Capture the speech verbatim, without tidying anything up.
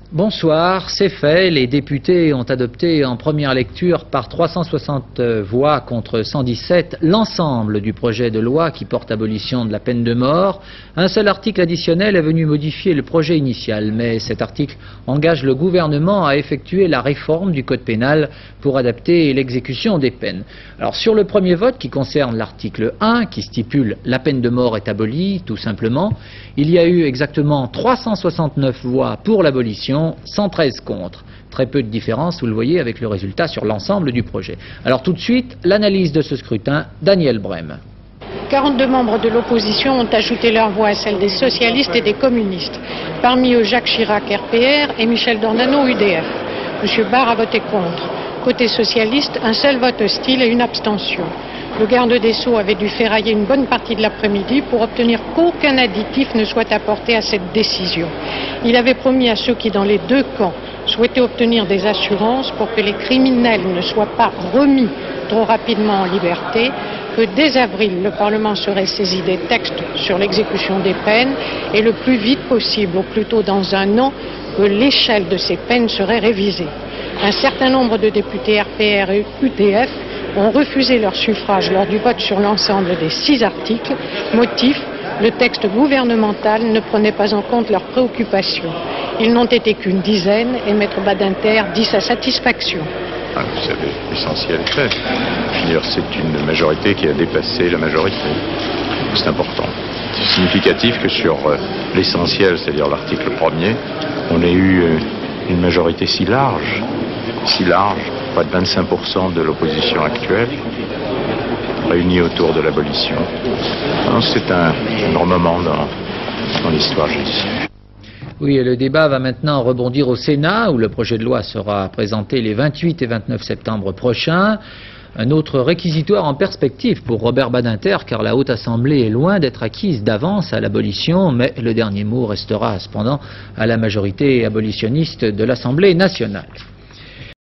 Bonsoir, c'est fait. Les députés ont adopté en première lecture par trois cent soixante voix contre cent dix-sept l'ensemble du projet de loi qui porte abolition de la peine de mort. Un seul article additionnel est venu modifier le projet initial, mais cet article engage le gouvernement à effectuer la réforme du code pénal pour adapter l'exécution des peines. Alors sur le premier vote qui concerne l'article un, qui stipule la peine de mort est abolie, tout simplement, il y a eu exactement trois cent soixante-neuf voix pour l'abolition, cent treize contre. Très peu de différence, vous le voyez, avec le résultat sur l'ensemble du projet. Alors tout de suite, l'analyse de ce scrutin, Daniel Brem. quarante-deux membres de l'opposition ont ajouté leur voix à celle des socialistes et des communistes. Parmi eux, Jacques Chirac, R P R, et Michel Dornano, U D F. Monsieur Barre a voté contre. Côté socialiste, un seul vote hostile et une abstention. Le garde des Sceaux avait dû ferrailler une bonne partie de l'après-midi pour obtenir qu'aucun additif ne soit apporté à cette décision. Il avait promis à ceux qui, dans les deux camps, souhaitaient obtenir des assurances pour que les criminels ne soient pas remis trop rapidement en liberté, que dès avril, le Parlement serait saisi des textes sur l'exécution des peines et le plus vite possible, au plus tôt dans un an, que l'échelle de ces peines serait révisée. Un certain nombre de députés R P R et U D F ont refusé leur suffrage lors du vote sur l'ensemble des six articles. Motif, le texte gouvernemental ne prenait pas en compte leurs préoccupations. Ils n'ont été qu'une dizaine et Maître Badinter dit sa satisfaction. Ah, vous savez, l'essentiel est fait. Je veux dire, c'est une majorité qui a dépassé la majorité. C'est important. C'est significatif que sur euh, l'essentiel, c'est-à-dire l'article premier, on ait eu euh, une majorité si large, si large, pas de vingt-cinq pour cent de l'opposition actuelle, réunie autour de l'abolition. C'est un, un grand moment dans, dans l'histoire judiciaire. Oui, et le débat va maintenant rebondir au Sénat, où le projet de loi sera présenté les vingt-huit et vingt-neuf septembre prochains. Un autre réquisitoire en perspective pour Robert Badinter, car la Haute Assemblée est loin d'être acquise d'avance à l'abolition, mais le dernier mot restera cependant à la majorité abolitionniste de l'Assemblée nationale.